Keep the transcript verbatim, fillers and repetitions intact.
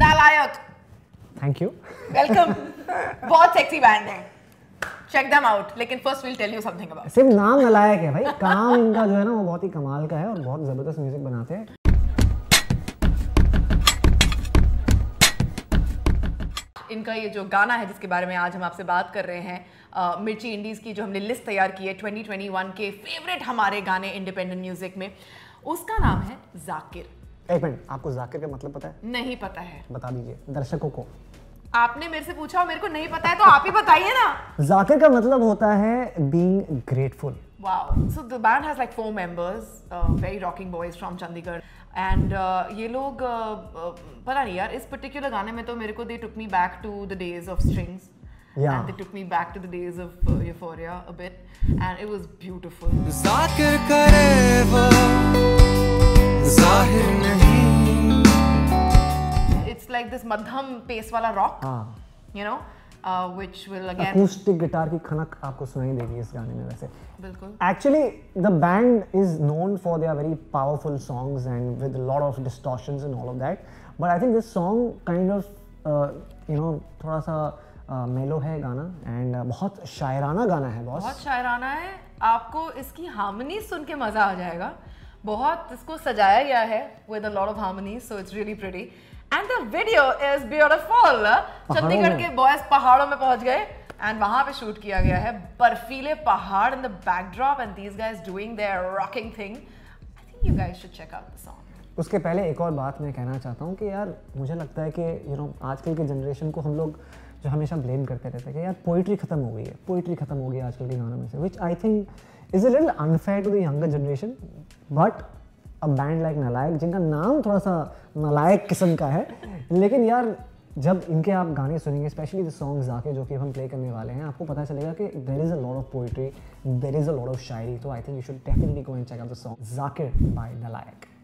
नालायक। Thank you. Welcome. बहुत sexy band है, चेक देम आउट। लेकिन first will tell you something about. सिर्फ नाम नालायक है भाई, काम इनका जो है ना वो बहुत ही कमाल का है और बहुत जबरदस्त म्यूजिक बनाते हैं। इनका ये जो गाना है जिसके बारे में आज हम आपसे बात कर रहे हैं, uh, मिर्ची इंडीज़ की जो हमने लिस्ट तैयार की है ट्वेंटी ट्वेंटी वन के फेवरेट हमारे गाने इंडिपेंडेंट म्यूजिक में, उसका नाम है जाकिर। एक मिनट, आपको जाकिर का मतलब पता है? नहीं पता है। बता दीजिए दर्शकों को। आपने मेरे से पूछा और मेरे को नहीं पता है तो आप ही बताइए ना। जाकिर का मतलब होता है being grateful. Wow. So the band has like four members, uh, very rocking boys from Chandigarh, and uh, ये लोग uh, uh, पता नहीं यार, इस particular गाने में तो मेरे को they took me back to the days of strings, yeah. and they took me back to the days of uh, Euphoria a bit, and it was beautiful. Zakir करे वो ज़ाहिर नहीं। It's like this मध्यम pace वाला rock, हाँ. you know. Uh, which will again acoustic guitar की खनक आपको सुनाई देगी इस गाने में। वैसे बिल्कुल actually the band is known for their very powerful songs and with a lot of distortions and all of that, but I think this song kind of uh, you know थोड़ा सा uh, मेलो है गाना and uh, बहुत शायराना गाना है boss. बहुत शायराना है, आपको इसकी हार्मनी सुन के मजा आ जाएगा। बहुत इसको सजाया गया है with a lot of harmonies, so it's really pretty. And the video is beautiful. Chandigarh के बॉयज पहाड़ों में पहुंच गए and वहां पे शूट किया गया है, बर्फीले पहाड़ in the backdrop and these guys doing their rocking thing. I think you guys should check out the song. उसके पहले एक और बात मैं कहना चाहता हूँ कि यार मुझे लगता है कि यू नो आजकल के जनरेशन को हम लोग जो हमेशा ब्लेम करते रहते हैं कि यार पोइट्री खत्म हो गई है, पोइट्री खत्म हो गई है आजकल के गानों में से, which I think is a little unfair to the younger generation, but a band like नालायक, जिनका नाम थोड़ा सा नालायक किस्म का है, लेकिन यार जब इनके आप गाने सुनेंगे, स्पेशली द सॉन्ग जाकिर जो कि हम प्ले करने वाले हैं, आपको पता चलेगा कि there is a lot of poetry, there is a lot of शायरी। तो I think you should definitely go and check out the song Zakir by नालायक।